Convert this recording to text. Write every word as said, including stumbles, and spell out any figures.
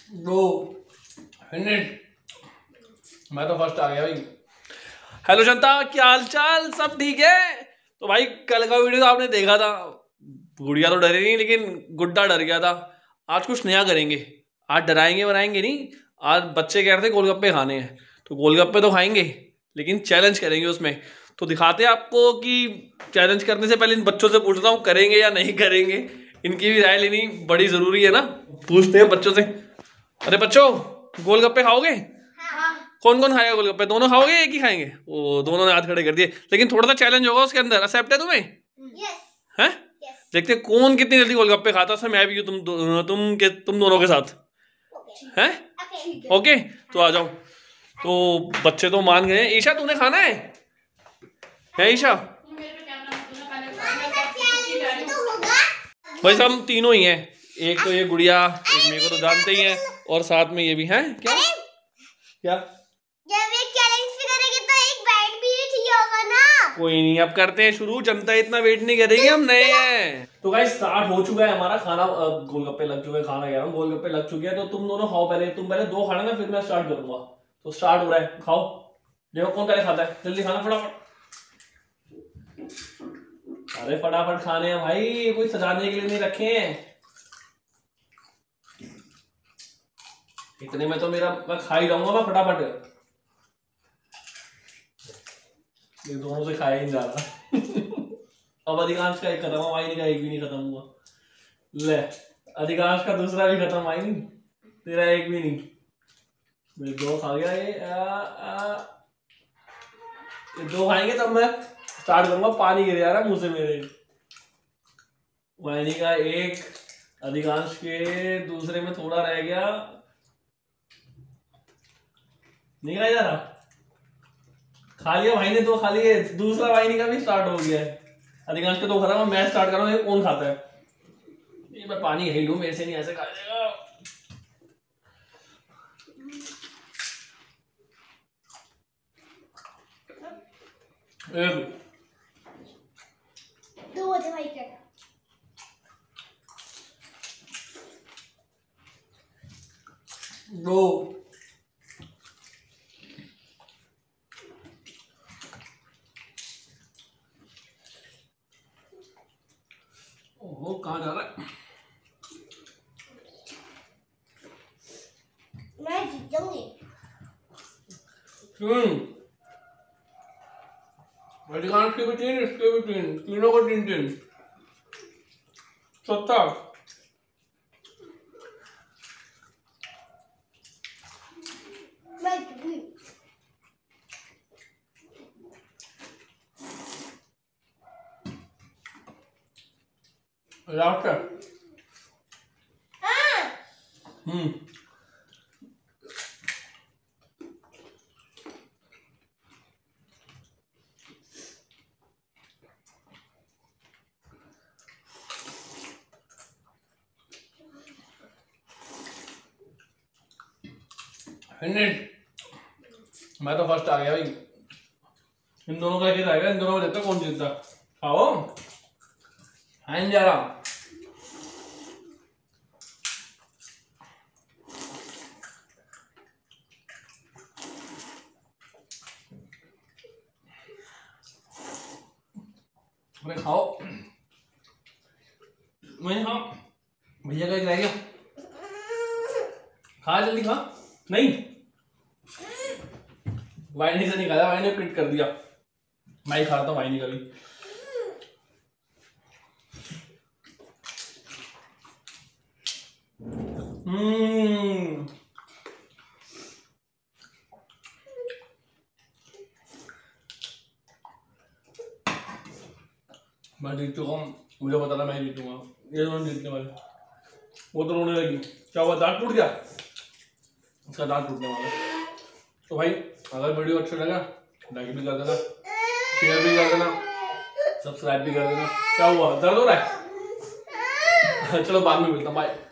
दो मिनट मैं तो फर्स्ट आ गया भाई। हेलो जनता, क्या हाल चाल, सब ठीक है? तो भाई कल का वीडियो तो आपने देखा था, गुड़िया तो डरी नहीं लेकिन गुड्डा डर गया था। आज कुछ नया करेंगे, आज डराएंगे बनाएंगे नहीं। आज बच्चे कह रहे थे गोलगप्पे खाने हैं, तो गोलगप्पे तो खाएंगे लेकिन चैलेंज करेंगे उसमें। तो दिखाते हैं आपको कि चैलेंज करने से पहले इन बच्चों से पूछता हूँ करेंगे या नहीं करेंगे, इनकी भी राय लेनी बड़ी जरूरी है ना। पूछते हैं बच्चों से। अरे बच्चों, गोलगप्पे खाओगे? हाँ। कौन कौन खाएगा गोलगप्पे? दोनों खाओगे एक ही खाएंगे? वो दोनों ने हाथ खड़े कर दिए, लेकिन थोड़ा सा चैलेंज होगा उसके अंदर। एक्सेप्ट है तुम्हें? यस। हैं? देखते हैं कौन कितनी जल्दी गोलगप्पे खाता है। मैं भी हूँ, तुम दो, तुम के तुम दोनों के साथ हैं। ओके तो आ जाओ। तो बच्चे तो मान गए। ईशा तूने खाना है? है ईशा? भाई हम तीनों ही हैं, एक तो ये गुड़िया, एक मेरे को तो जानते ही हैं, और साथ में ये भी हैं। क्या क्या जब एक चैलेंज भी करेंगे तो एक बैट भी चाहिए होगा ना। कोई नहीं, अब करते हैं शुरू। जनता इतना वेट नहीं करेगी, हम नए हैं। तो गाइस स्टार्ट हो चुका है हमारा खाना। गोलगप्पे लग चुके हैं, खाना कह रहा हूँ, गोलगप्पे लग चुके हैं। तो तुम दोनों खाओ पहले, तुम पहले दो खाना ना, फिर मैं स्टार्ट करूंगा। तो स्टार्ट हो रहा है, खाओ। देखो कौन पहले खाता है, जल्दी खाना फटाफट। अरे फटाफट खाने हैं भाई, कोई सजाने के लिए नहीं रखे हैं। इतने में तो मेरा मैं खा ही जाऊंगा मैं फटाफट। ये दोनों से खाया ही नहीं जा रहा। अब अधिकांश का एक खत्म हुआ, वाइनी का एक भी नहीं खत्म हुआ। ले, अधिकांश का दूसरा भी खत्म, आई नहीं, तेरा एक भी नहीं। मेरे दो खा गया ये। आ, आ, ये दो खाएंगे तब मैं स्टार्ट करूंगा। पानी गिर जा रहा है मुंह से मेरे। वाइनी का एक, अधिकांश के दूसरे में थोड़ा रह गया, नहीं खाया जा रहा। खा लिया भाई ने, दो खा लिए, दूसरा वाइनी का भी स्टार्ट हो गया है। अधिकांश के दो खत्म, मैं स्टार्ट कर रहा हूँ। कौन खाता है? ये मैं पानी यही लूं, मेरे से नहीं ऐसे खा जाएगा। एक दो होते भाई क्या? दो ओहो, कहाँ जा रहा है? मैं जीत जाऊंगी। तीन, अधिकांश के भी तीन, इसके भी तीन, तीनों को तीन तीन, सत्तर। मैं जीतूंगी। लास्ट है। हाँ। हम्म मैं तो फर्स्ट आ गया भाई। इन दोनों का क्या रहेगा, इन दोनों में देखता कौन जीतता। खाओ, खाने जा रहा। अरे खाओ, मैं खाओ। भैया का एक रह गया, खा जल्दी खा। नहीं, वाइनी से नहीं खाया, वाइनी ने पिट कर दिया। मैं ही खाता हूँ वाइनी का भी। हम्म मैं जीत चुका हूँ, मुझे पता था मैं जीतूंगा। ये दोनों जीतने वाले। वो तो रोने लगी। क्या हुआ, दांत टूट गया? उसका दांत टूटने वाला। तो भाई अगर वीडियो अच्छा लगा लाइक भी कर देना, शेयर भी कर देना, सब्सक्राइब भी कर देना। क्या हुआ, दर्द हो रहा है? चलो बाद में मिलता हूँ, बाय।